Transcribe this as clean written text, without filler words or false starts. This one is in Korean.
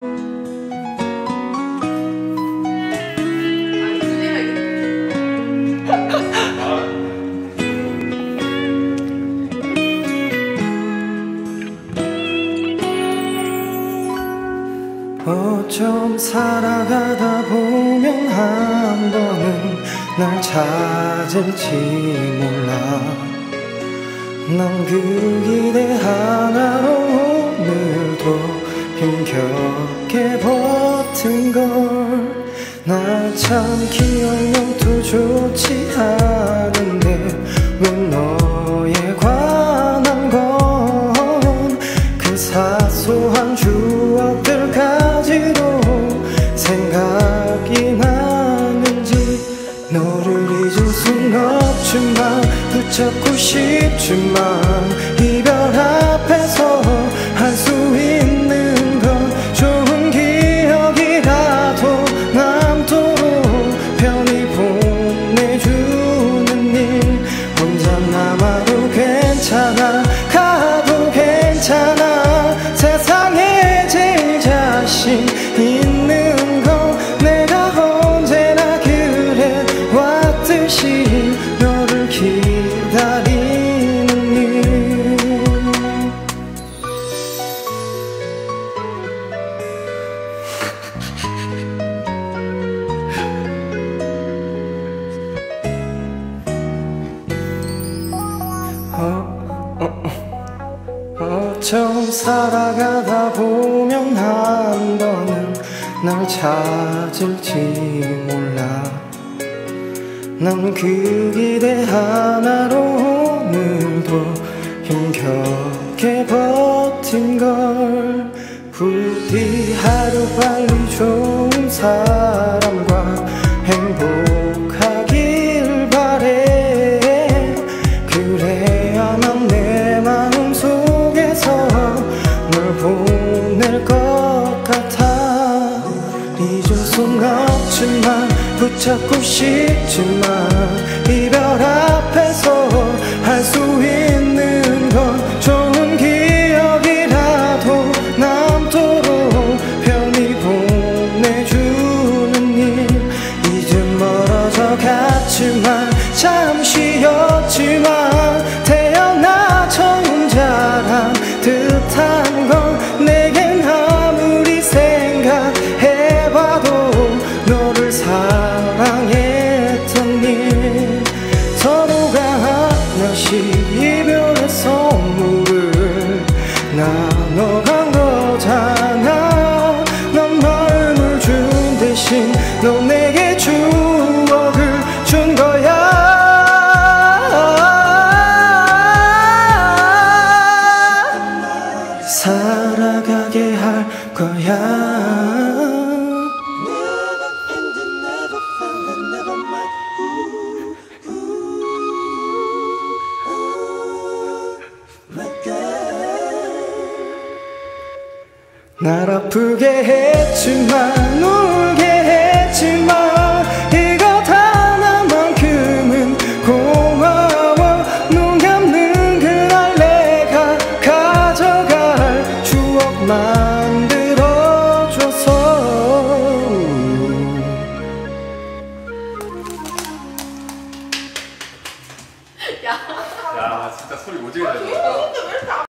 어쩜 살아가다 보면 한 번은 날 찾을지 몰라. 난 그 기대 하나로 오늘도 힘겹게 버틴 걸. 나 참 기억력도 좋지 않은데 왜 너에 관한 건 그 사소한 추억들 가지고 생각이 나는지. 너를 잊을 순 없지만 붙잡고 싶지만 이별 앞에서 할 수 있는 건 좋은 기억이라도 남도록 편히 보내주는 일. 혼자 남아도 괜찮아, 가도 괜찮아. 세상에 제일 자신 있는 건 내가 언제나 그래 왔듯이 너를 기다리는 일. 어쩜 살아가다 보면 한 번은 날 찾을지 몰라. 난 그 기대 하나로 오늘도 힘겹게 버틴 걸. 부디 하루빨리 좋은 사람과 행복하길 바래. 그래야 난 내 마음 속에서 널 보낼 것 같아. 잊을 순 없지만 붙잡고 싶지만 이별 앞에서 할 수 있는 건 좋은 기억이라도 남도록 편히 보내주는 일. 이제 멀어져 갔지만 잠시였지만 태어나 처음 자란 듯한 건 내겐 아무리 생각해봐도 너를 사랑했던 일. 서로가 하나씩 이별의 선물을 나눠간 거잖아. 난 마음을 준 대신 넌 내게 추억을 준 거야. 살아가게 할 거야. 날 아프게 했지만 울게 했지만 이거 하나만큼은 고마워. 눈 감는 그날 내가 가져갈 추억만